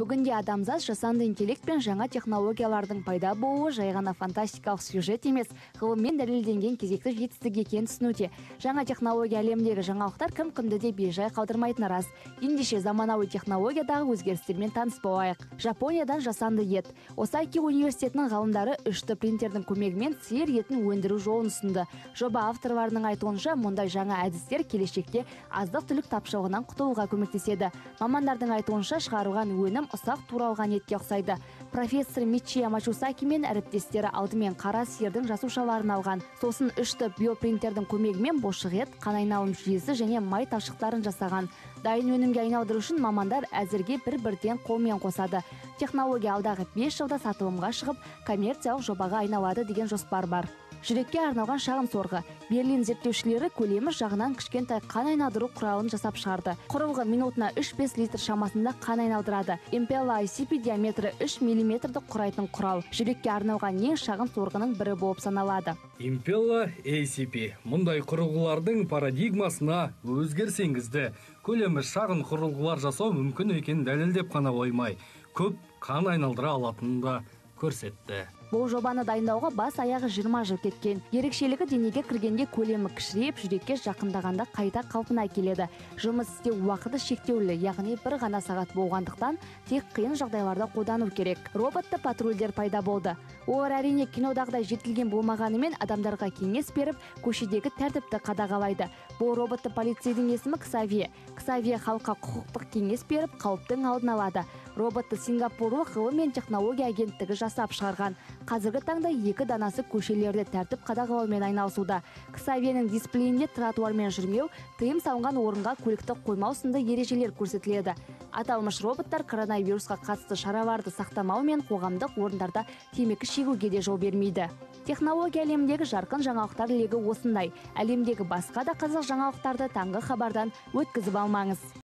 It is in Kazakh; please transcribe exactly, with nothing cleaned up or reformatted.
Бүгінде адамзат жасанды интеллект пен жаңа технологиялардың пайда болуы жай ғана фантастикалық сюжет емес, ғылыммен дәлелденген кезекті жетістік екенін түсінуде. Жаңа технология әлемдегі жаңалықтар кім-кімді де бейжай қалдырмайтыны рас. Ендеше заманауи технологиядағы өзгерістермен таныс болайық. Жапониядан жасанды ет. Осаки университетінің ғалымдары үш дэ принтердің көмегімен сиыр етін өндіру жолын ұсынды. Жоба авторларының айтуынша, мұндай жаңа әдістер келешекте азық-түлік тапшылығынан құтылуға көмектеседі. Мамандардың айтуынша, шығарылған өнім ұсақ туралған етке ұқсайды. Профессор Мичия Мачусаки мен әріптестері алдымен қара сиырдың жасушаларын алған. Сосын үш дэ биопринтердің көмегімен бұлшық ет, қан айналым жүйесі және май талшықтарын жасаған. Дайын өнімге айналдыру үшін мамандар әзірге бір-бірден қолмен қосады. Технология алдағы бес жылда сатылымға шығып, коммерциялық жобаға айналады деген жоспар бар. Жүрекке арналған шағын сорғы. Берлин зерттеушілері көлемі жағынан кішкентай қан айналдыру құралын жасап шығарды. Құрылғы минутына үш-бес литр шамасында қан айналдырады. Impella эй си пи диаметрі үш миллиметрді құрайтын құрал. Жүрекке арналған ең шағын сорғының бірі болып саналады. Impella эй си пи мұндай құрылғылардың парадигмасына өзгерсеңізді. Көлемі шағын құрылғылар жасау мүмкін екенін дәлелдеп қана қоймай, көп қан айналдыра алатынын да көрсетті. Бұл жобаны дайындауға бас аяғы жиырма жыл кеткен. Ерекшелігі денеге кіргенде көлемі кішірейіп, жүрекке жақындағанда қайта қалпына келеді. Жұмыс істеу уақыты шектеулі, яғни бір ғана сағат болғандықтан тек қиын жағдайларда қолдану керек. Роботты патрульдер пайда болды. Олар әрине кинодағыдай жетілген болмағанымен адамдарға кеңес беріп, көшедегі тәртіпті қадағалайды. Бұл роботты полицейдің есімі Ксавье. Ксавье халыққа құқықтық кеңес беріп, қауіптің алдын алады. Роботты Сингапурлық ғылым мен технология агенттігі жасап шығарған. Қазіргі таңда екі данасы көшелерде тәртіп қадағалаумен айналысуда. Ксавьенің дисплейінде тротуармен жүрмеу, тыйым салынған орынға көлікті қоймау сынды ережелер көрсетіледі. Аталмыш роботтар коронавирусқа қатысты шараларды сақтамау мен қоғамдық орындарда темекі шегуге де жол бермейді. Технология әлемдегі жарқын жаңалықтар легі осындай. Әлемдегі басқа да қызық жаңалықтарды таңғы хабардан өткізіп алмаңыз.